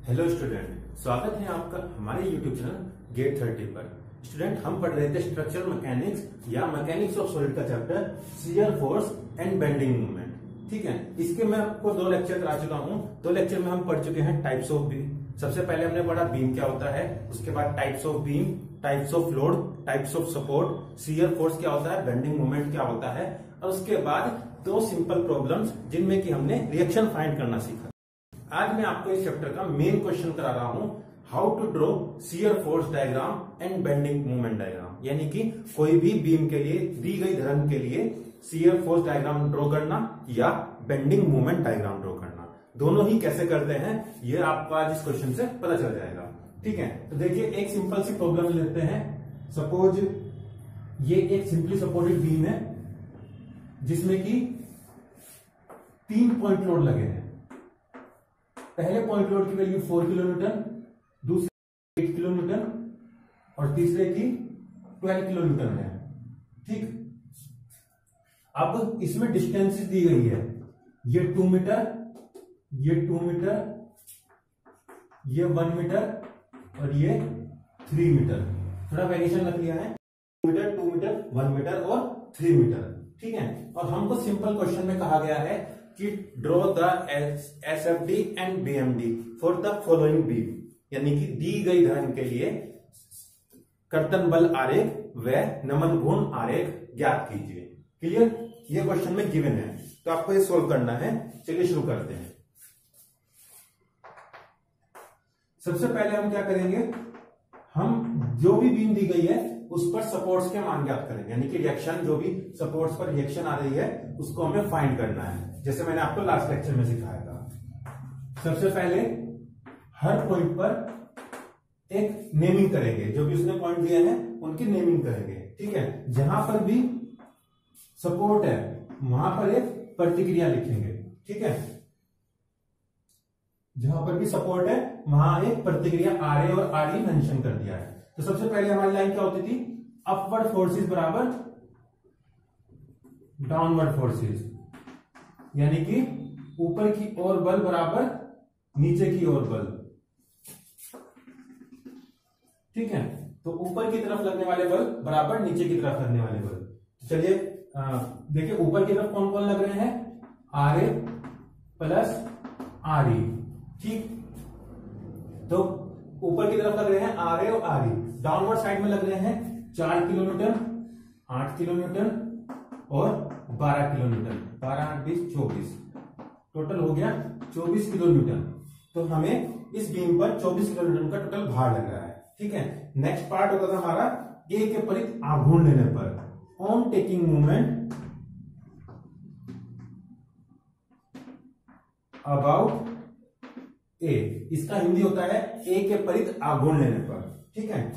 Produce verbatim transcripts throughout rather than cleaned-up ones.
Hello student, स्वागत है आपका हमारे यूट्यूब चैनल गेट थर्टी पर। स्टूडेंट, हम पढ़ रहे थे स्ट्रक्चरल मैकेनिक्स या मैकेनिक्स ऑफ सॉलिड का chapter shear force and bending movement. ठीक है, इसके मैं आपको दो लेक्चर करा चुका हूं। दो लेक्चर में हम पढ़ चुके हैं टाइप्स ऑफ बीम। सबसे पहले हमने पढ़ा बीम क्या होता है, उसके बाद types of beam, types of load, types of support, shear force क्या होता है, बेंडिंग मूवमेंट क्या होता है, और उसके बाद दो सिंपल प्रॉब्लम्स जिनमें कि हमने रिएक्शन फाइंड करना सीखा। आज मैं आपको इस चैप्टर का मेन क्वेश्चन करा रहा हूं, how to draw shear force diagram and bending movement diagram. यानी कि कोई भी बीम के लिए, दी गई धर्म के लिए शियर फोर्स डायग्राम ड्रॉ करना या बेंडिंग मूवमेंट डायग्राम ड्रॉ करना, दोनों ही कैसे करते हैं ये आपको आज इस क्वेश्चन से पता चल जाएगा। ठीक है, तो देखिए एक सिंपल सी प्रॉब्लम लेते हैं। सपोज ये एक सिंपली सपोर्टेड बीम है जिसमें कि तीन पॉइंट लोड लगे हैं। पहले पॉइंट लोड की वैल्यू फोर किलो न्यूटन, दूसरे एट किलो न्यूटन और तीसरे की ट्वेल्व किलो न्यूटन है। ठीक, अब इसमें डिस्टेंसेस दी गई है, ये टू मीटर, ये टू मीटर, ये वन मीटर और ये थ्री मीटर। थोड़ा वेरिएशन रख लिया है, two metre, two metre, one metre और थ्री मीटर। ठीक है, और हमको सिंपल क्वेश्चन में कहा गया है कि draw the S F D and B M D for the following beam. यानी कि दी गई धर्म के लिए कर्तन बल आरेख व नमन घूर्ण आरेख ज्ञात कीजिए। क्लियर, ये क्वेश्चन में गिवन है, तो आपको ये सोल्व करना है। चलिए शुरू करते हैं। सबसे पहले हम क्या करेंगे, हम जो भी बीम दी गई है उस पर सपोर्ट्स के मान ज्ञात करेंगे। यानी कि रिएक्शन, जो भी सपोर्ट्स पर रिएक्शन आ रही है उसको हमें फाइंड करना है, जैसे मैंने आपको लास्ट लेक्चर में सिखाया था। सबसे पहले हर पॉइंट पर एक नेमिंग करेंगे, जो भी उसने पॉइंट दिए हैं उनकी नेमिंग करेंगे। ठीक है, जहां पर भी सपोर्ट है वहां पर एक प्रतिक्रिया लिखेंगे। ठीक है, जहां पर भी सपोर्ट है वहां एक प्रतिक्रिया आर ए और आर ई मेंशन कर दिया है। तो सबसे पहले हमारी लाइन क्या होती थी, अपवर्ड फोर्सेस बराबर डाउनवर्ड फोर्सेस, यानी कि ऊपर की ओर बल बराबर नीचे की ओर बल। ठीक है, तो ऊपर की तरफ लगने वाले बल बराबर नीचे की तरफ लगने वाले बल। तो चलिए देखिए, ऊपर की तरफ कौन कौन लग रहे हैं, R A plus R E. ठीक, तो ऊपर की तरफ लग रहे हैं आर ए और आर ई, डाउनवर्ड साइड में लग रहे हैं चार किलो न्यूटन, आठ किलो न्यूटन और बारह किलो न्यूटन। बारह आठ बीस चौबीस, टोटल हो गया चौबीस किलो न्यूटन। तो हमें इस बीम पर चौबीस किलो न्यूटन का टोटल भार लग रहा है। ठीक है, नेक्स्ट पार्ट होता था हमारा ए के परित आघूर्ण लेने पर, on taking movement about A. इसका हिंदी होता है ए के परित आघूर्ण लेने पर। ठीक है,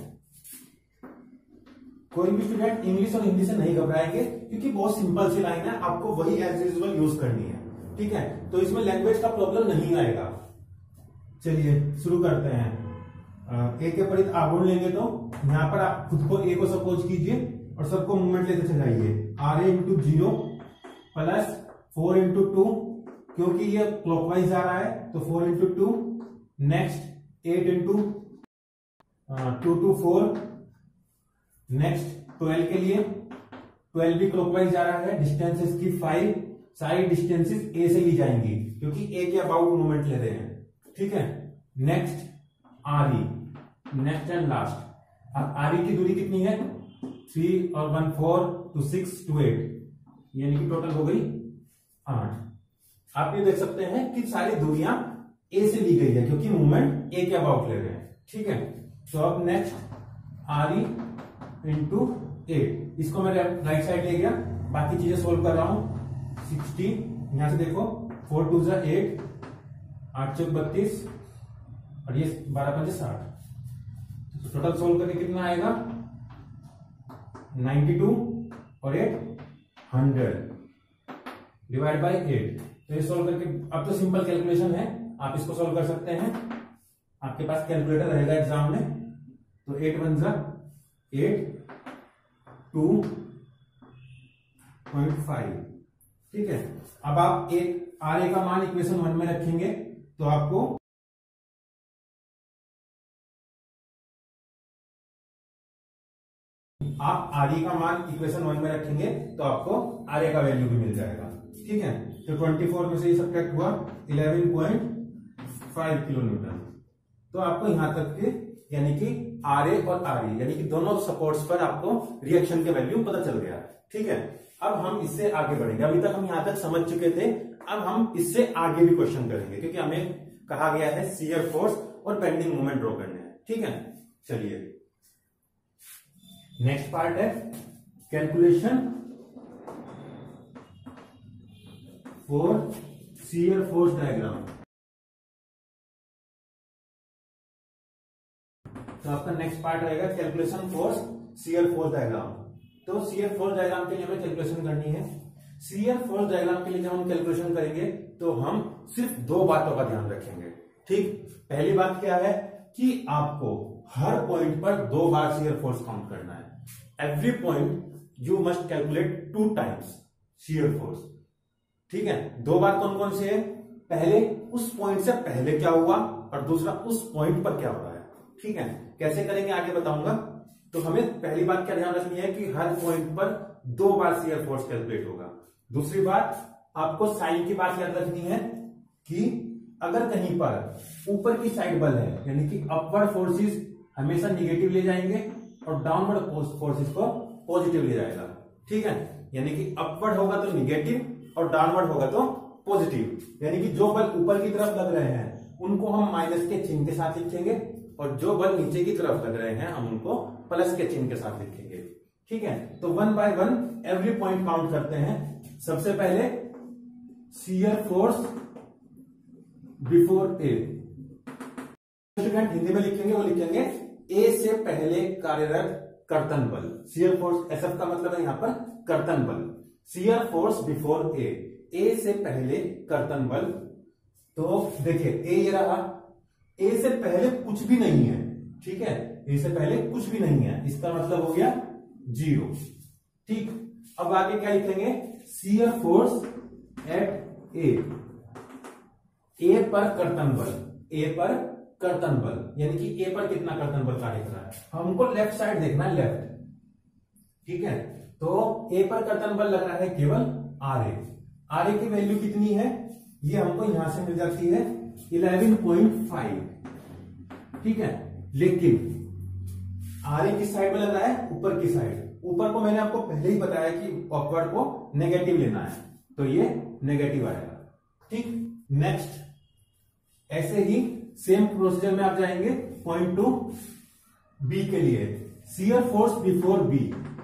कोई भी स्टूडेंट इंग्लिश और हिंदी से नहीं घबराएंगे क्योंकि बहुत सिंपल सी लाइन है, आपको वही एज यूजुअल यूज करनी है। ठीक है, तो इसमें लैंग्वेज का प्रॉब्लम नहीं आएगा। चलिए शुरू करते हैं। ए के परित आघूर्ण लेंगे तो यहां पर आप खुद को ए को सपोज कीजिए और सबको मूवमेंट लेते चलाइए। R A into zero plus four into two, क्योंकि ये क्लॉकवाइज आ रहा है तो four into two, next eight into two two four, next twelve के लिए, ट्वेल्व भी क्लॉकवाइज आ रहा है, डिस्टेंस इसकी फाइव, सारी डिस्टेंसेस ए से ली जाएंगी क्योंकि ए के अबाउट मूवमेंट ले रहे हैं। ठीक है, next R E, next and last. अब आर ई की दूरी कितनी है, थ्री और one four two six two eight, यानी कि टोटल हो गई आठ। आप ये देख सकते हैं कि सारी दूरियां ए से ली गई है क्योंकि मूवमेंट ए के अबाउट ले रहे हैं। ठीक है, तो अब next R E into eight, इसको मैं राइट साइड ले गया, बाकी चीजें सोल्व कर रहा हूं। सिक्सटी, यहां से देखो फोर टू जा एट, आठ चौक बत्तीस और ये बारह पंजे साठ, तो टोटल सोल्व करके कितना आएगा, नाइन्टी टू और eight hundred divide by eight. तो ये सोल्व करके, अब तो सिंपल कैलकुलेशन है, आप इसको सोल्व कर सकते हैं, आपके पास कैलकुलेटर रहेगा एग्जाम में। तो एट वन जा एट, टू पॉइंट फाइव। ठीक है, अब आप एक आर ए का मान इक्वेशन वन में रखेंगे तो आपको आप आर ई का मान इक्वेशन वन में रखेंगे तो आपको आर ए का वैल्यू भी मिल जाएगा। ठीक है, तो चौबीस में से ये सब्ट्रैक्ट हुआ ग्यारह पॉइंट फाइव किलो न्यूटन। तो आपको यहां तक के यानी कि आर ए और आर ई यानी कि दोनों सपोर्ट्स पर आपको रिएक्शन के वैल्यू पता चल गया। ठीक है, अब हम इससे आगे बढ़ेंगे। अभी तक हम यहां तक समझ चुके थे, अब हम इससे आगे भी क्वेश्चन करेंगे क्योंकि हमें कहा गया है शियर फोर्स और बेंडिंग मोमेंट ड्रॉ करने हैं। ठीक है, चलिए नेक्स्ट पार्ट है calculation for shear force diagram. तो आपका नेक्स्ट पार्ट रहेगा calculation for shear force diagram. तो शियर फोर्स डायग्राम के लिए हमें कैलकुलेशन करनी है। शियर फोर्स डायग्राम के लिए जब हम कैलकुलेशन करेंगे तो हम सिर्फ दो बातों का ध्यान रखेंगे। ठीक, पहली बात क्या है कि आपको हर पॉइंट पर दो बार शियर फोर्स काउंट करना है। Every point you must calculate two times shear force. ठीक है, दो बार कौन कौन से है? पहले उस पॉइंट से पहले क्या हुआ और दूसरा उस पॉइंट पर क्या हो रहा है। ठीक है, कैसे करेंगे आगे बताऊंगा। तो हमें पहली बात क्या ध्यान रखनी है कि हर पॉइंट पर दो बार शियर फोर्स कैलकुलेट होगा। दूसरी बात आपको साइन की बात याद रखनी है कि अगर कहीं पर ऊपर की साइड बल है यानी कि अपवर्ड फोर्सेस हमेशा निगेटिव ले जाएंगे और डाउनवर्ड फोर्सेस को पॉजिटिव ले जाएगा। ठीक है, यानी कि अपवर्ड होगा तो निगेटिव और डाउनवर्ड होगा तो पॉजिटिव। यानी कि जो बल ऊपर की तरफ लग रहे हैं उनको हम माइनस के चिन्ह के साथ लिखेंगे और जो बल नीचे की तरफ लग रहे हैं हम उनको प्लस के चिन्ह के साथ लिखेंगे। ठीक है, तो one by one every point count करते हैं। सबसे पहले shear force before A. Student Hindi में लिखेंगे वो लिखेंगे ए से पहले कार्यरत कर्तन बल। शियर फोर्स एस एफ का मतलब है यहां पर कर्तन बल। Shear force before A, A से पहले कर्तन बल। तो देखिए ए ये रहा, ए से पहले कुछ भी नहीं है। ठीक है, ए से पहले कुछ भी नहीं है, इसका मतलब हो गया जीरो। ठीक, अब आगे क्या लिखेंगे? Shear force at A, A पर कर्तन बल, ए पर कर्तन बल यानी कि ए पर कितना कर्तन बल कार्य कर रहा है। हमको लेफ्ट साइड देखना है, लेफ्ट। ठीक है, तो ए पर कर्तन बल लग रहा है केवल आर ए। आर ए की वैल्यू कितनी है? ये हमको यहां से मिल जाती है ग्यारह पॉइंट फाइव। ठीक है, लेकिन आर ए किस साइड में लग रहा है? ऊपर की साइड। ऊपर को मैंने आपको पहले ही बताया कि अपवर्ड को नेगेटिव लेना है, तो ये नेगेटिव आएगा। ठीक, नेक्स्ट ऐसे ही सेम प्रोसीजर में आप जाएंगे पॉइंट टू बी के लिए। शियर फोर्स बिफोर बी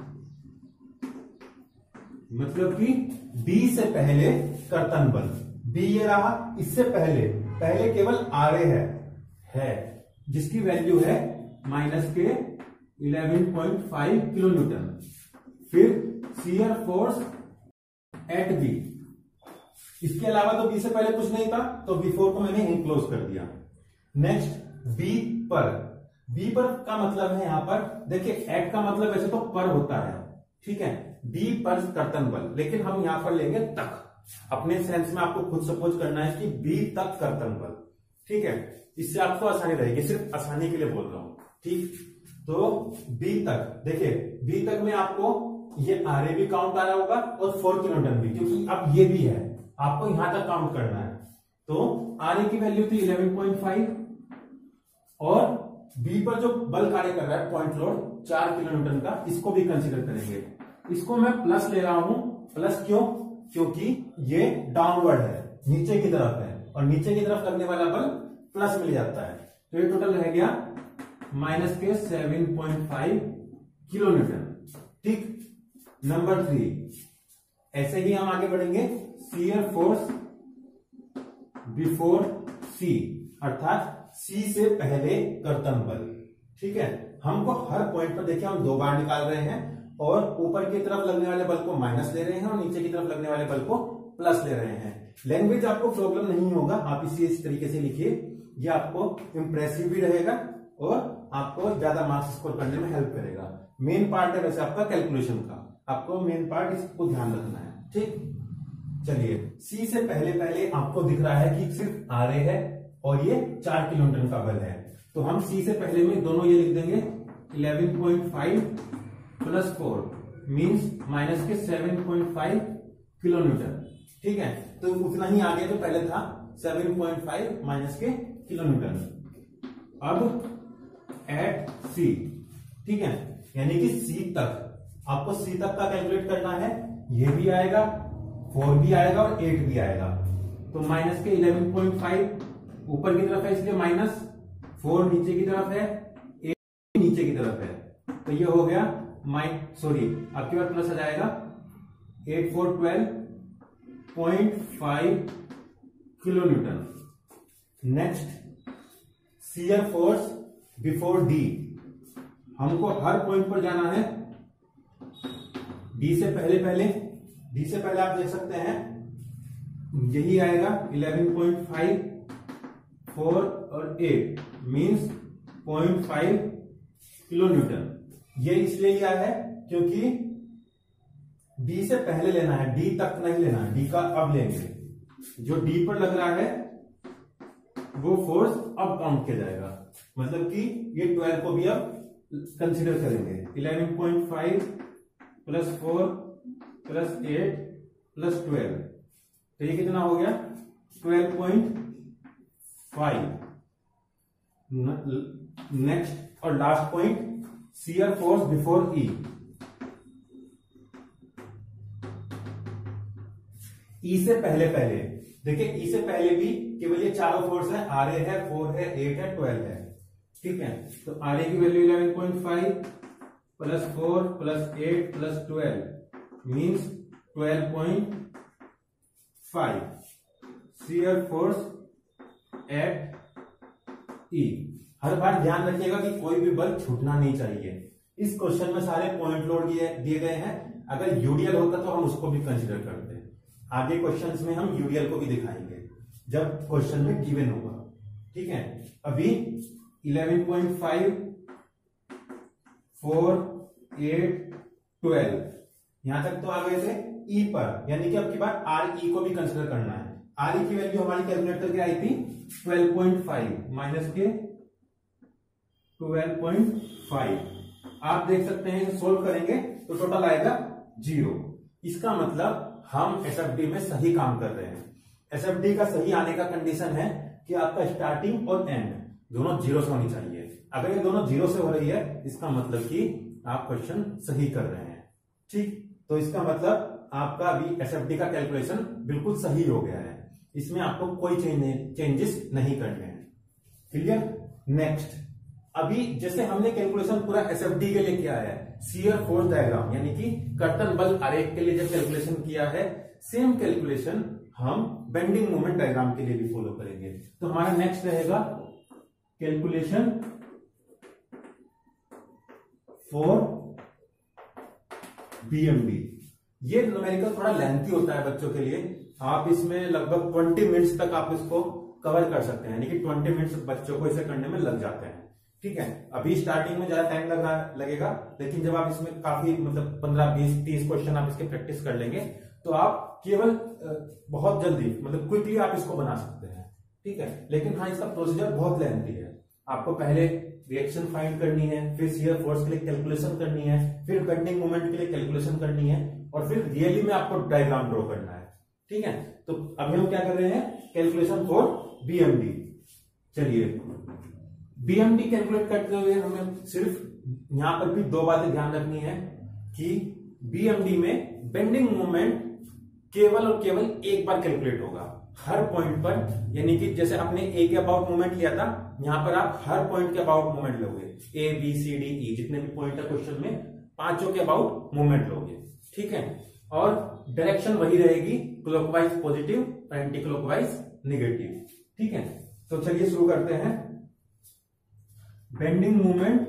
मतलब कि बी से पहले कर्तन बल। बी ये रहा, इससे पहले पहले केवल आर ए है, है जिसकी वैल्यू है माइनस के ग्यारह पॉइंट फाइव किलो न्यूटन। फिर शियर फोर्स एट बी, इसके अलावा तो बी से पहले कुछ नहीं था तो बिफोर को मैंने इनक्लोज कर दिया। नेक्स्ट बी पर, बी पर का मतलब है यहां पर देखिए एट का मतलब वैसे तो पर होता है। ठीक है, बी पर कर्तन बल, लेकिन हम यहां पर लेंगे तक। अपने सेंस में आपको खुद सपोज करना है कि बी तक कर्तन बल। ठीक है, इससे आपको आसानी रहेगी, सिर्फ आसानी के लिए बोल रहा हूं। ठीक, तो बी तक देखिए, बी तक में आपको ये आर ए भी काउंट आ रहा होगा और फोर किलो न्यूटन भी, क्योंकि अब ये भी है, आपको यहां तक काउंट करना है। तो आर ए की वैल्यू थी ग्यारह पॉइंट फाइव और बी पर जो बल कार्य कर रहा है पॉइंट लोड चार किलो न्यूटन का, इसको भी कंसीडर करेंगे। इसको मैं प्लस ले रहा हूं। प्लस क्यों? क्योंकि ये डाउनवर्ड है, नीचे की तरफ है और नीचे की तरफ लगने वाला बल प्लस मिल जाता है। तो ये टोटल रह गया माइनस के seven point five kilo newton. ठीक, नंबर थ्री ऐसे ही हम आगे बढ़ेंगे। शियर फोर्स बिफोर सी अर्थात सी से पहले कर्तन बल। ठीक है, हमको हर पॉइंट पर देखिए हम दो बार निकाल रहे हैं और ऊपर की तरफ लगने वाले बल को माइनस ले रहे हैं और नीचे की तरफ लगने वाले बल को प्लस ले रहे हैं। लैंग्वेज आपको प्रॉब्लम नहीं होगा, आप इसी इस तरीके से लिखिए, ये आपको इंप्रेसिव भी रहेगा और आपको ज्यादा मार्क्स स्कोर करने में हेल्प करेगा। मेन पार्ट है वैसे आपका कैलकुलेशन का, आपको मेन पार्ट इसको ध्यान रखना है। ठीक, चलिए सी से पहले पहले आपको दिख रहा है कि सिर्फ आर ए है और ये चार किलो न्यूटन का बल है, तो हम सी से पहले में दोनों ये लिख देंगे ग्यारह point five plus four means minus के seven point five kilo newton. ठीक है, तो उतना ही आगे जो पहले था सेवन पॉइंट फाइव माइनस के किलो न्यूटन। अब एट सी, ठीक है, यानी कि सी तक आपको सी तक का कैलकुलेट करना है। ये भी आएगा, फोर भी आएगा और एट भी आएगा। तो माइनस के इलेवन पॉइंट फाइव ऊपर की तरफ है इसलिए माइनस, फोर नीचे की तरफ है, एट नीचे की तरफ है। तो ये हो गया माइन सॉरी आपके पास प्लस आ जाएगा at four twelve point five kilo newton. Next shear force before D, हमको हर पॉइंट पर जाना है। डी से पहले पहले डी से पहले आप देख सकते हैं यही आएगा इलेवन पॉइंट फाइव, फोर और eight means point five kilo newton. ये इसलिए लिया है क्योंकि डी से पहले लेना है, डी तक नहीं लेना है, डी का अब लेंगे। जो डी पर लग रहा है वो फोर्स अब काउंट किया जाएगा, मतलब कि ये ट्वेल्व को भी अब कंसीडर करेंगे। Eleven point five plus four plus eight plus twelve, तो ये कितना हो गया ट्वेल्व पॉइंट फाइव। नेक्स्ट और last point shear force before E. E से पहले पहले देखिए, ई से पहले भी केवल ये चारों फोर्स है, आर ए है, फोर है, एट है, ट्वेल्व है। ठीक है, तो आर ए की value eleven point five plus four plus eight plus twelve means twelve point five shear force at E. हर बार ध्यान रखिएगा कि कोई भी बल छूटना नहीं चाहिए। इस क्वेश्चन में सारे पॉइंट लोड दिए गए हैं। अगर यूडीएल होता तो हम उसको भी कंसीडर करते। आगे क्वेश्चंस में हम यूडीएल को भी दिखाएंगे जब क्वेश्चन में गिवन होगा। ठीक है, अभी eleven point five, four, eight, twelve यहां तक तो आ गए थे ई पर, यानी कि अब की बात आर ई को भी कंसीडर करना है। आर ई की वैल्यू हमारी कैलकुलेट करके आई थी ट्वेल्व पॉइंट फाइव माइनस के ट्वेल्व पॉइंट फाइव। आप देख सकते हैं सोल्व करेंगे तो टोटल आएगा जीरो। इसका मतलब हम एसएफडी में सही काम कर रहे हैं। एसएफडी का सही आने का कंडीशन है कि आपका स्टार्टिंग और एंड दोनों जीरो से होनी चाहिए। अगर ये दोनों जीरो से हो रही है इसका मतलब कि आप क्वेश्चन सही कर रहे हैं। ठीक, तो इसका मतलब आपका अभी एसएफडी का कैलकुलेशन बिल्कुल सही हो गया है। इसमें आपको कोई चेंजेस नहीं करने हैं। क्लियर। नेक्स्ट, अभी जैसे हमने कैलकुलेशन पूरा एसएफडी के लिए किया है, शियर फोर्स डायग्राम यानी कि कर्तन बल आरेख के लिए जब कैलकुलेशन किया है, सेम कैलकुलेशन हम बेंडिंग मोमेंट डायग्राम के लिए भी फॉलो करेंगे। तो हमारा नेक्स्ट रहेगा कैलकुलेशन फॉर बीएमडी। ये न्यूमेरिकल थोड़ा लेंथी होता है बच्चों के लिए। आप इसमें लगभग ट्वेंटी मिनट्स तक आप इसको कवर कर सकते हैं, यानी कि ट्वेंटी मिनट्स बच्चों को इसे करने में लग जाते हैं। ठीक है, अभी स्टार्टिंग में ज्यादा टाइम लगा लगेगा, लेकिन जब आप इसमें काफी मतलब पंद्रह बीस तीस क्वेश्चन आप इसके प्रैक्टिस कर लेंगे तो आप केवल बहुत जल्दी मतलब क्विकली आप इसको बना सकते हैं। ठीक है, लेकिन हाँ इसका प्रोसीजर बहुत लेंथी है। आपको पहले रिएक्शन फाइंड करनी है, फिर शियर फोर्स के लिए कैलकुलेशन करनी है, फिर बेंडिंग मोमेंट के लिए कैलकुलेशन करनी है, और फिर रियली में आपको डायग्राम ड्रॉ करना है। ठीक है, तो अभी हम क्या कर रहे हैं, कैलकुलेशन फॉर बीएमडी। चलिए, बीएमडी कैलकुलेट करते हुए हमें सिर्फ यहां पर भी दो बातें ध्यान रखनी है कि बीएमडी में बेंडिंग मोमेंट केवल और केवल एक बार कैलकुलेट होगा हर पॉइंट पर। यानी कि जैसे आपने ए के अबाउट मोमेंट लिया था, यहां पर आप हर पॉइंट के अबाउट मोमेंट लोगे। ए बी सी डी ई जितने भी पॉइंट है क्वेश्चन में, पांचों के अबाउट मोमेंट लोगे। ठीक है, और डायरेक्शन वही रहेगी, क्लॉकवाइज पॉजिटिव और एंटी क्लॉकवाइज नेगेटिव। ठीक है, तो चलिए शुरू करते हैं। Bending moment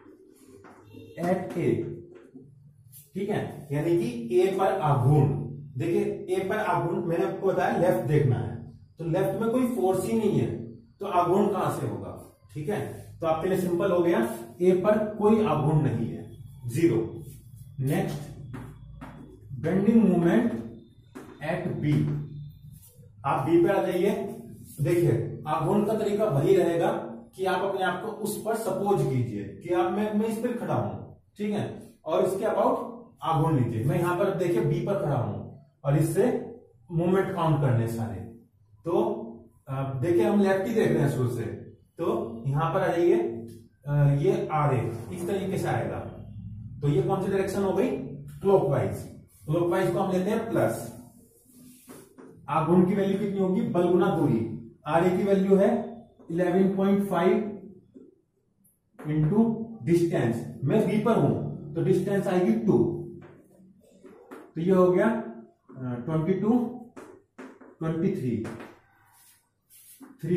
at A. ठीक है, यानी कि ए पर आघूर्ण। देखिए, ए पर आघूर्ण मैंने आपको बताया लेफ्ट देखना है, तो लेफ्ट में कोई फोर्स ही नहीं है, तो आघूर्ण कहां से होगा। ठीक है, तो आपके लिए सिंपल हो गया, ए पर कोई आघूर्ण नहीं है, zero. Next, bending moment at B. आप बी पे आ जाइए। देखिए, आघूर्ण का तरीका वही रहेगा कि आप अपने आप को उस पर सपोज कीजिए कि आप मैं मैं इस पर खड़ा हूं। ठीक है, और इसके अबाउट आघूर्ण लीजिए। मैं यहां पर देखिए बी पर खड़ा हूं और इससे मूवमेंट काउंट करने सारे। तो देखिए हम लेफ्ट ही देख रहे हैं शुरू से, तो यहां पर आ जाइए, ये आर ए इस तरीके से आएगा। तो ये कौन सी डायरेक्शन हो गई? क्लॉकवाइज। क्लॉकवाइज को हम लेते हैं प्लस। आघूर्ण की वैल्यू कितनी होगी? बल गुना दूरी। आर ए की वैल्यू है eleven point five into distance. मैं बी पर हूं तो डिस्टेंस आएगी टू, तो ये हो गया twenty two, twenty three, three.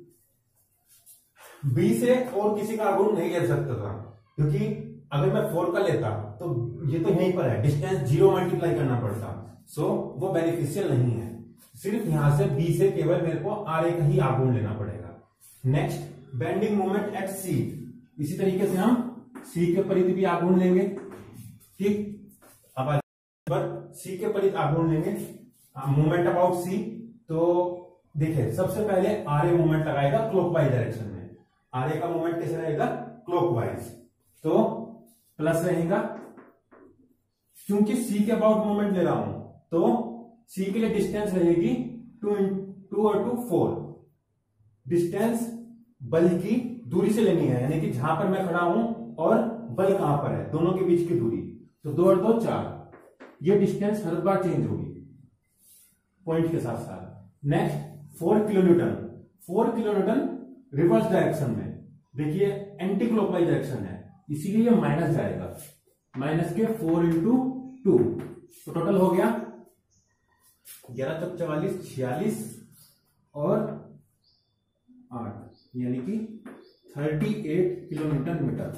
B से और किसी का आघूर्ण नहीं ले सकता था, क्योंकि अगर मैं फोर का लेता तो ये तो यहीं पर है, डिस्टेंस जीरो मल्टीप्लाई करना पड़ता, सो वो बेनिफिशियल नहीं है। सिर्फ यहां से बी से केवल मेरे को आर ए का ही आघूर्ण लेना पड़ेगा। Next bending moment at C. इसी तरीके से हम सी के परिधि भी आघूर्ण लेंगे। ठीक, अब पर सी के परिधि आघूर्ण लेंगे, मोमेंट अबाउट सी। तो देखिए सबसे पहले आर ए मोमेंट लगाएगा क्लॉकवाइज डायरेक्शन में। आर ए का मोमेंट कैसे रहेगा? क्लॉकवाइज। तो प्लस रहेगा, क्योंकि सी के अबाउट मोमेंट ले रहा हूं तो सी के लिए डिस्टेंस रहेगी टू टू और टू फोर। डिस्टेंस बल की दूरी से लेनी है, यानी कि जहां पर मैं खड़ा हूं और बल कहां पर है, दोनों के बीच की दूरी। तो दो और दो चार, ये डिस्टेंस हर बार चेंज होगी पॉइंट के साथ साथ। Next four kilo newton. Four kilo newton reverse direction में, देखिए एंटी क्लॉकवाइज डायरेक्शन है, इसीलिए ये माइनस जाएगा। माइनस के फोर इंटू टू, तो टोटल हो गया ग्यारह चौक चवालीस, छियालीस और आठ, यानी कि thirty eight kilo newton metre.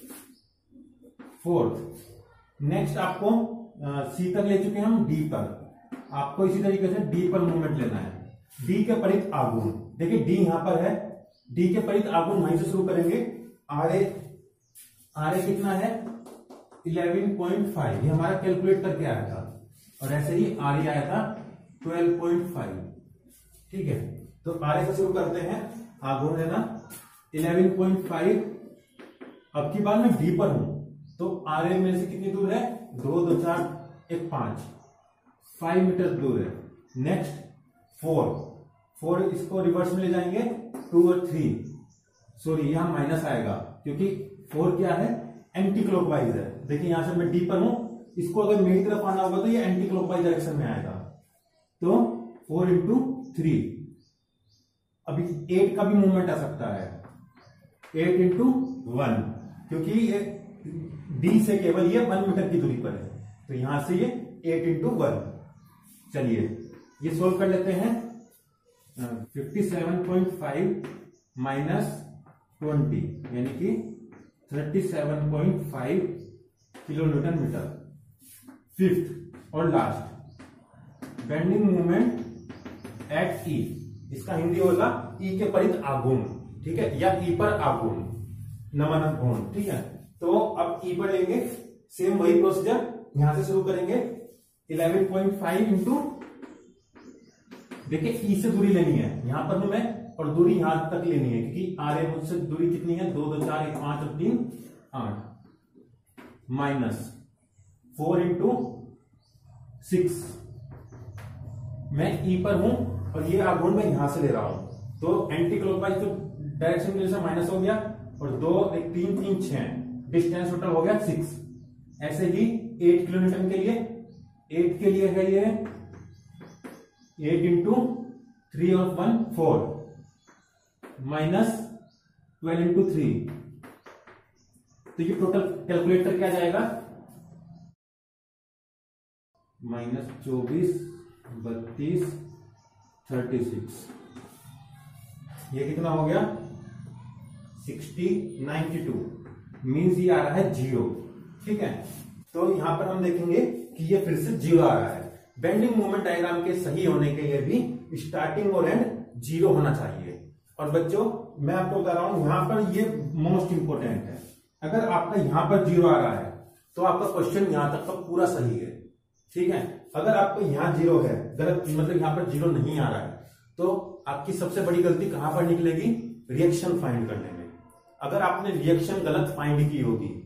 Fourth, next आपको सी तक ले चुके हैं हम, डी पर। आपको इसी तरीके से डी पर मूवमेंट लेना है। डी के परित आघूर्ण, देखिए डी यहां पर है, डी के परित आघूर्ण वहीं से शुरू करेंगे। आर ए आर ए कितना है? इलेवन पॉइंट फाइव, ये हमारा कैलकुलेट करके आया था, और ऐसे ही आर ए आया था ट्वेल्व पॉइंट फाइव। ठीक है, तो आर ए से शुरू करते हैं आघूर्ण लेना इलेवन पॉइंट फाइव। अब की बार मैं डी पर हूं तो आर ए में से कितनी दूर है? दो दो चार एक पांच, फाइव मीटर दूर है। नेक्स्ट फोर, फोर इसको रिवर्स में ले जाएंगे, टू और थ्री, सॉरी यहां माइनस आएगा क्योंकि फोर क्या है? एंटी क्लॉकवाइज है। देखिए यहां से मैं डी पर हूं, इसको अगर मेरी तरफ आना होगा तो ये एंटी क्लॉकवाइज डायरेक्शन में आएगा। तो फोर इंटू थ्री, अभी एट का भी मूवमेंट आ सकता है, एट इंटू वन, क्योंकि ये डी से केवल ये वन मीटर की दूरी पर है, तो यहां से ये एट इंटू वन। चलिए ये सोल्व कर लेते हैं। Fifty seven point five minus twenty, यानी कि thirty seven point five kilo newton metre. Fifth और last, bending movement at E. इसका हिंदी होगा ई के परित आघूर्ण, ठीक है, या ई पर आघूर्ण, नमन घूर्ण। ठीक है, तो अब ई पर लेंगे, सेम वही प्रोसीजर, यहां से शुरू करेंगे इलेवन पॉइंट फाइव इंटू, देखिए ई से दूरी लेनी है, यहां पर हूं मैं, और दूरी यहां तक लेनी है, क्योंकि आर ए मुझसे दूरी कितनी है? दो दो चार एक पांच और तीन आठ, माइनस फोर इंटू सिक्स। मैं ई पर हूं और ये आघूर्ण मैं यहां से ले रहा हूं, तो एंटी क्लॉकवाइज तो डायरेक्शन की वजह से माइनस हो गया, और दो एक तीन तीन छह, डिस्टेंस टोटल हो गया सिक्स। ऐसे ही एट किलो न्यूटन के लिए, एट के लिए है ये एट इंटू थ्री और one four, minus twelve into three, तो ये टोटल कैलकुलेट करके आ जाएगा माइनस चौबीस, बत्तीस, थर्टी सिक्स, ये कितना हो गया? सिक्सटी, नाइन्टी टू, मीन्स ये आ रहा है जीरो। ठीक है, तो यहां पर हम देखेंगे कि ये फिर से जीरो आ रहा है। बेंडिंग मोमेंट डायग्राम के सही होने के लिए भी स्टार्टिंग और एंड जीरो होना चाहिए। और बच्चों मैं आपको बता रहा हूं, यहां पर ये मोस्ट इंपोर्टेंट है। अगर आपका यहां पर जीरो आ रहा है तो आपका क्वेश्चन यहां तक का पूरा सही है। ठीक है, अगर आपको यहां जीरो है, गलत, मतलब यहां पर जीरो नहीं आ रहा है, तो आपकी सबसे बड़ी गलती कहां पर निकलेगी? रिएक्शन फाइंड करने में। अगर आपने रिएक्शन गलत फाइंड की होगी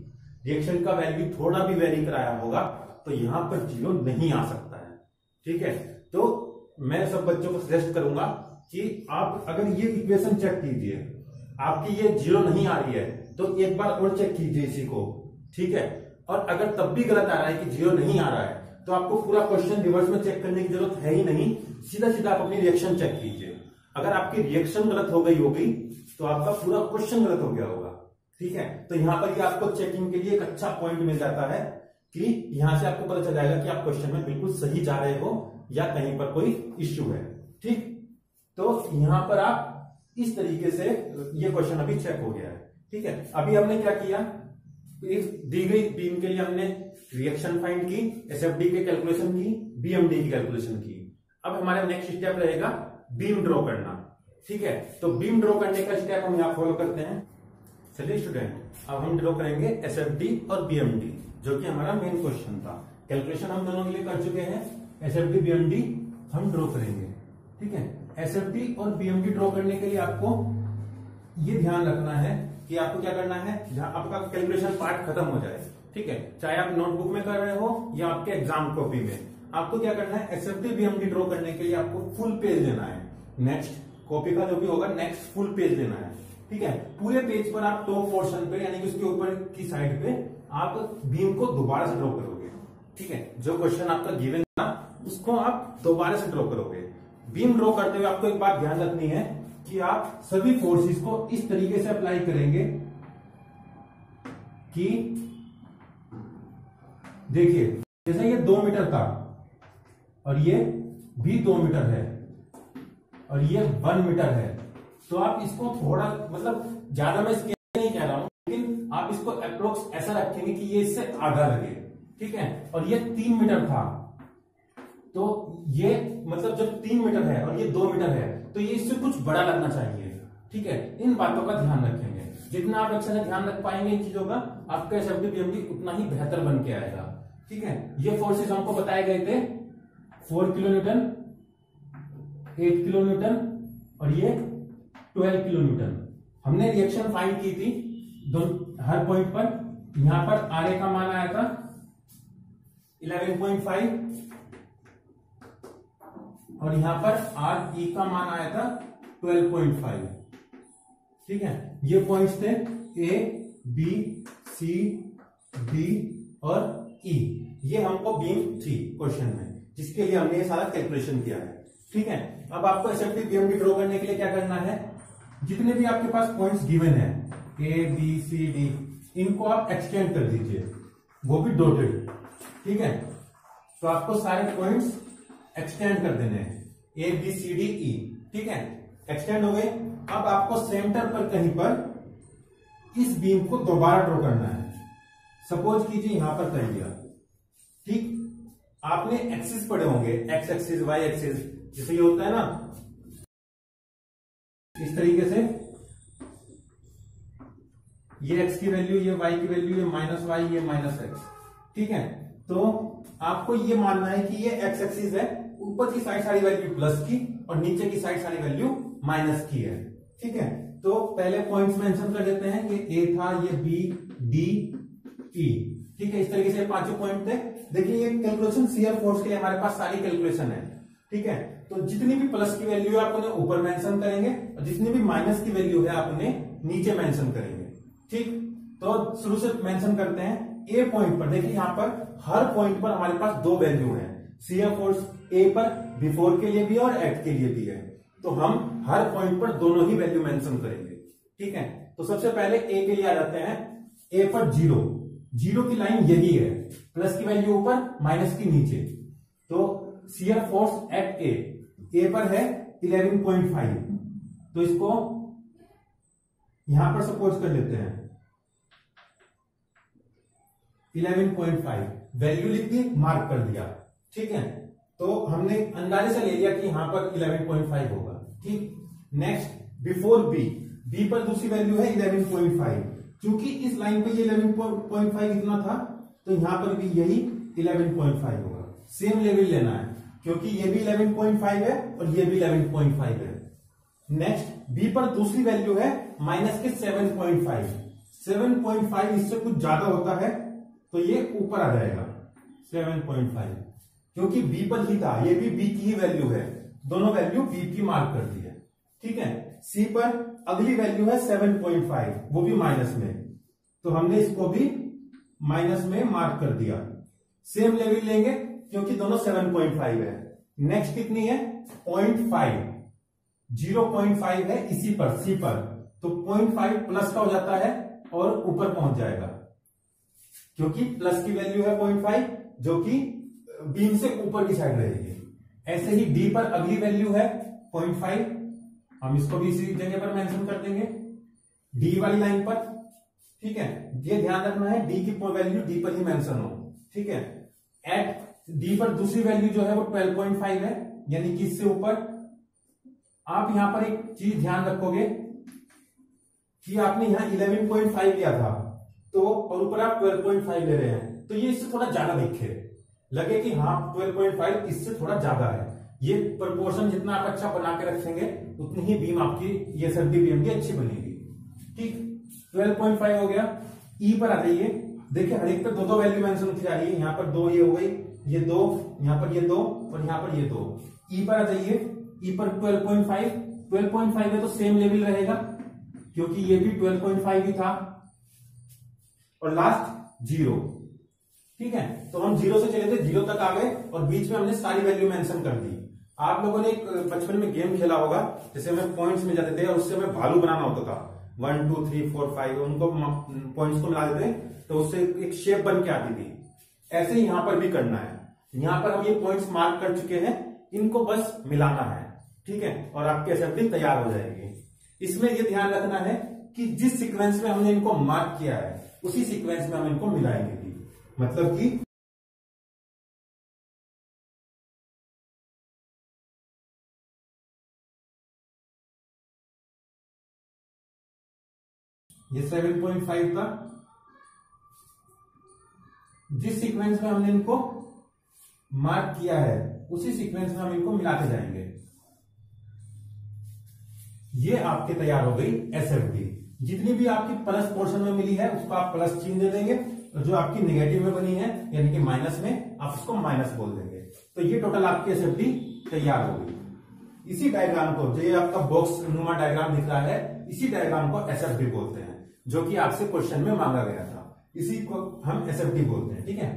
रिएक्शन का वैल्यू थोड़ा भी वेरी कराया होगा तो यहाँ पर जीरो नहीं आ सकता है। ठीक है, तो मैं सब बच्चों को सजेस्ट करूंगा कि आप अगर ये इक्वेशन चेक कीजिए, आपकी ये जीरो नहीं आ रही है तो एक बार और चेक कीजिए इसी को। ठीक है, और अगर तब भी गलत आ रहा है कि जीरो नहीं आ रहा है तो आपको पूरा क्वेश्चन रिवर्स में चेक करने की जरूरत है ही नहीं, सीधा सीधा आप अपनी रिएक्शन चेक कीजिए। अगर आपकी रिएक्शन गलत हो गई होगी तो आपका पूरा क्वेश्चन गलत हो गया होगा। ठीक है, तो यहां पर ये आपको चेकिंग के लिए एक अच्छा पॉइंट मिल जाता है कि यहां से आपको पता चल जाएगा कि आप क्वेश्चन में बिल्कुल सही जा रहे हो या कहीं पर कोई इश्यू है। ठीक, तो यहां पर आप इस तरीके से ये क्वेश्चन अभी चेक हो गया है। ठीक है, अभी हमने क्या किया, एक दी गई बीम के लिए हमने रिएक्शन फाइंड की, एसएफडी के कैलकुलेशन की, बीएमडी की कैलकुलेशन की। अब हमारा नेक्स्ट स्टेप रहेगा बीम ड्रॉ करना। ठीक है, तो बीम ड्रॉ करने का स्टेप हम यहां फॉलो करते हैं। चलिए स्टूडेंट, अब हम ड्रॉ करेंगे एसएफडी और बीएमडी, जो कि हमारा मेन क्वेश्चन था। कैलकुलेशन हम दोनों के लिए कर चुके हैं, एसएफडी बीएमडी हम ड्रॉ करेंगे। ठीक है, एसएफडी और बीएमडी ड्रॉ करने के लिए आपको ये ध्यान रखना है कि आपको क्या करना है, जहां आपका कैलकुलेशन पार्ट खत्म हो जाए। ठीक है, चाहे आप नोटबुक में कर रहे हो या आपके एग्जाम कॉपी में, आपको क्या करना है, एसएफडी बीएमडी ड्रॉ करने के लिए आपको फुल पेज लेना है। नेक्स्ट कॉपी का जो भी होगा नेक्स्ट फुल पेज लेना है। ठीक है, पूरे पेज पर आप टॉप पोर्शन पे यानी कि उसके ऊपर की साइड पे आप बीम को दोबारा से ड्रॉ करोगे। ठीक है, जो क्वेश्चन आपका गिवन था उसको आप दोबारा से ड्रॉ करोगे। बीम ड्रॉ करते हुए आपको एक बात ध्यान रखनी है कि आप सभी फोर्सेस को इस तरीके से अप्लाई करेंगे कि देखिए, जैसे ये दो मीटर था और ये भी दो मीटर है और ये वन मीटर है, तो आप इसको थोड़ा, मतलब ज्यादा मैं स्केल नहीं कह रहा हूं, लेकिन आप इसको अप्रोक्स ऐसा रखेंगे कि ये इससे आधा लगे। ठीक है, और ये तीन मीटर था तो ये मतलब जब तीन मीटर है और ये दो मीटर है तो ये इससे कुछ बड़ा लगना चाहिए। ठीक है, इन बातों का ध्यान रखेंगे। जितना आप अच्छे से ध्यान रख पाएंगे इन चीजों का, आपका एसएफडी बीएमडी उतना ही बेहतर बन के आएगा। ठीक है, ये फोर्सेस हमको बताए गए थे, four kilo newton, eight kilo newton और ये ट्वेल्व किलो न्यूटन। हमने रिएक्शन फाइंड की थी दोनों हर पॉइंट पर। यहां पर आर ए का मान आया था इलेवन पॉइंट फाइव और यहां पर आर ई का मान आया था ट्वेल्व पॉइंट फाइव। ठीक है, ये पॉइंट्स थे ए, बी, सी, डी और ई। ये हमको बीम थी क्वेश्चन में, जिसके लिए हमने ये सारा कैलकुलेशन किया है। ठीक है, अब आपको एसएफडी बीएमडी ड्रॉ करने के लिए क्या करना है, जितने भी आपके पास पॉइंट्स गिवन है ए, बी, सी, डी, इनको आप एक्सटेंड कर दीजिए, वो भी डॉटेड। ठीक है, तो आपको सारे पॉइंट्स एक्सटेंड कर देने हैं, ए, बी, सी, डी, ई। ठीक है, एक्सटेंड हो गए। अब आपको सेंटर पर कहीं पर इस बीम को दोबारा ड्रॉ करना है। सपोज कीजिए यहां पर कर लिया। ठीक, आपने एक्सिस पढ़े होंगे, एक्स एक्सिस, वाई एक्सिस, जैसे ये होता है ना इस तरीके से, ये एक्स की वैल्यू, ये वाई की वैल्यू, ये माइनस वाई, ये माइनस एक्स। ठीक है, तो आपको ये मानना है कि ये एक्स एक्सिस है, ऊपर की साइड सारी वैल्यू प्लस की और नीचे की साइड सारी वैल्यू माइनस की है। ठीक है, तो पहले पॉइंट्स मेंशन कर देते हैं, ये ए था, ये बी, डी, ई। ठीक है, इस तरीके से पांचों पॉइंट थे। देखिए ये कैलकुलेशन शियर फोर्स के लिए हमारे पास सारी कैलकुलेशन है। ठीक है, तो जितनी भी प्लस की वैल्यू है आप उन्हें ऊपर मेंशन करेंगे और जितनी भी माइनस की वैल्यू है आप उन्हें नीचे मेंशन करेंगे। ठीक, तो शुरू से मेंशन करते हैं ए पॉइंट पर। देखिए यहां पर हर पॉइंट पर हमारे पास दो वैल्यू है, शियर फोर्स ए पर बिफोर के लिए भी और एट के लिए भी है, तो हम हर पॉइंट पर दोनों ही वैल्यू मेंशन करेंगे। ठीक है, तो सबसे पहले ए के लिए आ जाते हैं। ए पर जीरो, जीरो की लाइन यही है, प्लस की वैल्यू ऊपर, माइनस की नीचे, तो shear force at A, A पर है इलेवन पॉइंट फाइव, तो इसको यहां पर सपोज कर लेते हैं इलेवन पॉइंट फाइव, वैल्यू लिख दी, मार्क कर दिया। ठीक है, तो हमने अंदाजे से ले लिया कि यहां पर इलेवन पॉइंट फाइव होगा। ठीक, नेक्स्ट बिफोर बी, बी पर दूसरी वैल्यू है इलेवन पॉइंट फाइव, क्योंकि इस लाइन पे ये इलेवन पॉइंट फाइव इतना था तो यहां पर भी यही इलेवन पॉइंट फाइव होगा। सेम लेवल लेना है क्योंकि ये भी इलेवन पॉइंट फाइव है और ये भी इलेवन पॉइंट फाइव है। नेक्स्ट बी पर दूसरी वैल्यू है माइनस के seven point five, seven point five इससे कुछ ज्यादा होता है तो ये ऊपर आ जाएगा सेवन पॉइंट फाइव, क्योंकि बी पर ही था, ये भी बी की ही वैल्यू है, दोनों वैल्यू बी की मार्क कर दी है। ठीक है, सी पर अगली वैल्यू है सेवन पॉइंट फाइव, वो भी माइनस में, तो हमने इसको भी माइनस में मार्क कर दिया। सेम लेवल लेंगे क्योंकि दोनों सेवन पॉइंट फाइव है। नेक्स्ट कितनी है, point five, zero point five है इसी पर, सी पर, तो पॉइंट फाइव प्लस का हो जाता है और ऊपर पहुंच जाएगा, क्योंकि प्लस की वैल्यू है पॉइंट फाइव जो कि बीम से ऊपर की साइड रहेगी। ऐसे ही डी पर अगली वैल्यू है पॉइंट फाइव, हम इसको भी इसी जगह पर मेंशन कर देंगे, डी वाली लाइन पर। ठीक है, ये ध्यान रखना है डी की वैल्यू डी पर ही मेंशन हो। ठीक है, एट डी पर दूसरी वैल्यू जो है वो ट्वेल्व पॉइंट फाइव है, यानी कि इससे ऊपर। आप यहां पर एक चीज ध्यान रखोगे कि आपने यहां इलेवन पॉइंट फाइव लिया था, तो और ऊपर आप ट्वेल्व पॉइंट फाइव ले रहे हैं, तो ये इससे थोड़ा ज्यादा दिखे, लगे कि हाँ ट्वेल्व पॉइंट फाइव इससे थोड़ा ज्यादा है। ये प्रोपोर्शन जितना आप अच्छा बना के रखेंगे उतनी ही बीम आपकी ये सर्दी बीम की अच्छी बनेगी। ठीक, ट्वेल्व पॉइंट फाइव हो गया। ई पर आ जाइए, देखिए हर एक पे दो दो वैल्यू मेंशन की जा रही है, यहाँ पर दो ये हो गई, ये दो, यहाँ पर ये दो और यहाँ पर ये दो। ई पर आ जाइए, ई पर twelve point five, twelve point five है तो सेम लेवल रहेगा क्योंकि ये भी ट्वेल्व पॉइंट फाइव ही था, और लास्ट जीरो। ठीक है, तो हम जीरो से चले थे, जीरो तक आ गए और बीच में हमने सारी वैल्यू मेंशन कर दी। आप लोगों ने एक बचपन में गेम खेला होगा, जैसे हमें पॉइंट्स मिल जाते थे और उससे हमें भालू बनाना होता था, one two three four five, उनको पॉइंट्स को मिला देते तो उससे एक शेप बन के आती थी। ऐसे ही यहां पर भी करना है, यहां पर हम ये पॉइंट्स मार्क कर चुके हैं, इनको बस मिलाना है। ठीक है, और आपकी असेंबली तैयार हो जाएगी। इसमें यह ध्यान रखना है कि जिस सीक्वेंस में हमने इनको मार्क किया है उसी सीक्वेंस में हम इनको मिलाएंगे भी, मतलब कि ये सेवन पॉइंट फाइव था, जिस सीक्वेंस में हमने इनको मार्क किया है उसी सीक्वेंस में हम इनको मिलाते जाएंगे। ये आपके तैयार हो गई एसएफडी। जितनी भी आपकी प्लस पोर्शन में मिली है उसको आप प्लस चिन्ह दे देंगे, और जो आपकी नेगेटिव में बनी है यानी कि माइनस में, आप उसको माइनस बोल देंगे। तो ये टोटल आपकी एसएफडी तैयार हो गई। इसी डायग्राम को, जो ये आपका बॉक्स नुमा डायग्राम दिख रहा है, इसी डायग्राम को एसएफडी बोलते हैं, जो कि आपसे क्वेश्चन में मांगा गया था, इसी को हम एसएफडी बोलते हैं। ठीक है,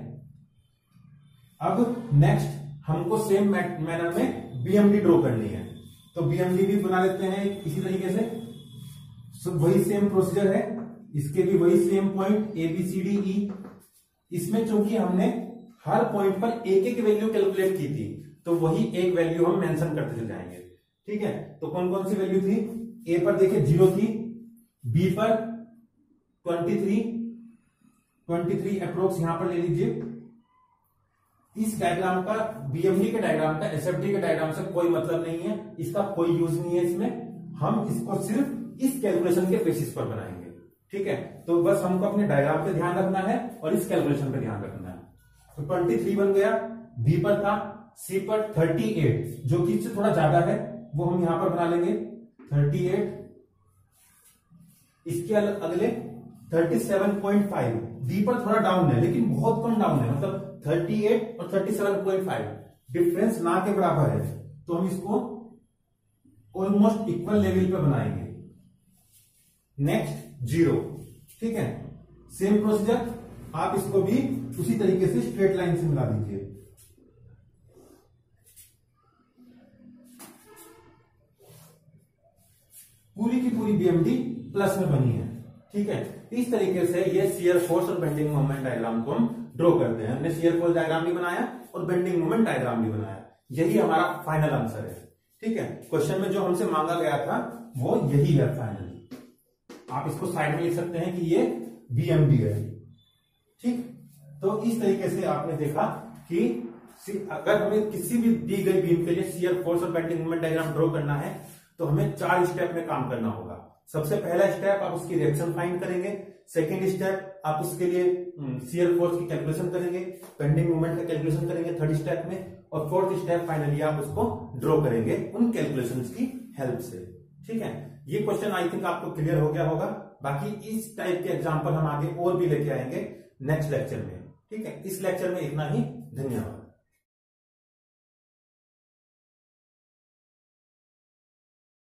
अब नेक्स्ट हमको सेम मैनर में बीएमडी ड्रॉ करनी है, तो बीएमडी भी बना लेते हैं इसी तरीके से। सो वही सेम प्रोसीजर है, इसके भी वही same point A B C D E. इसमें चूंकि हमने हर पॉइंट पर एक एक वैल्यू कैलकुलेट की थी, तो वही एक वैल्यू हम मेंशन करते चले जाएंगे। ठीक है, तो कौन कौन सी वैल्यू थी, ए पर देखिए जीरो थी, बी पर twenty three, twenty three approx यहां पर ले लीजिए। इस डायग्राम का, बीएमडी के डायग्राम का एसएफडी के डायग्राम से कोई मतलब नहीं है, इसका कोई यूज नहीं है इसमें, हम इसको सिर्फ इस कैलकुलेशन के बेसिस पर बनाएंगे। ठीक है, तो बस हमको अपने डायग्राम पे ध्यान रखना है और इस कैलकुलेशन पे ध्यान रखना है। तो ट्वेंटी थ्री बन गया, बी पर था, सी पर थर्टी एट, जो कि इससे थोड़ा ज्यादा है, वो हम यहां पर बना लेंगे थर्टी एट। इसके अगले thirty seven point five, D पर थोड़ा डाउन है लेकिन बहुत कम डाउन है, मतलब थर्टी एट और thirty seven point five difference ना के बराबर है, तो हम इसको ऑलमोस्ट इक्वल लेवल पे बनाएंगे। Next zero. ठीक है, सेम प्रोसीजर, आप इसको भी उसी तरीके से स्ट्रेट लाइन से मिला दीजिए। पूरी की पूरी बीएमडी प्लस में बनी है। ठीक है, इस तरीके से ये शियर फोर्स और बेंडिंग मोमेंट डायग्राम को हम ड्रॉ करते हैं। हमने शियर फोर्स डायग्राम भी बनाया और बेंडिंग मोमेंट डायग्राम भी बनाया, यही हमारा फाइनल आंसर है। ठीक है, क्वेश्चन में जो हमसे मांगा गया था वो यही है फाइनल। आप इसको साइड में लिख सकते हैं कि ये बीएमडी है। ठीक, तो इस तरीके से आपने देखा कि अगर हमें किसी भी दी गई बीम के लिए शियर फोर्स और बेंडिंग मोमेंट डायग्राम ड्रॉ करना है तो हमें चार स्टेप में काम करना होगा। सबसे पहला स्टेप आप उसकी रिएक्शन फाइंड करेंगे, सेकेंड स्टेप आप उसके लिए शियर फोर्स की कैलकुलेशन करेंगे, बेंडिंग मोमेंट का कैलकुलेशन करेंगे थर्ड स्टेप में, और फोर्थ स्टेप फाइनली आप उसको ड्रॉ करेंगे उन कैलकुलेशंस की हेल्प से। ठीक है, ये क्वेश्चन आई थिंक आपको क्लियर हो गया होगा। बाकी इस टाइप के एग्जाम्पल हम आगे और भी लेके आएंगे नेक्स्ट लेक्चर में। ठीक है, इस लेक्चर में इतना ही। धन्यवाद।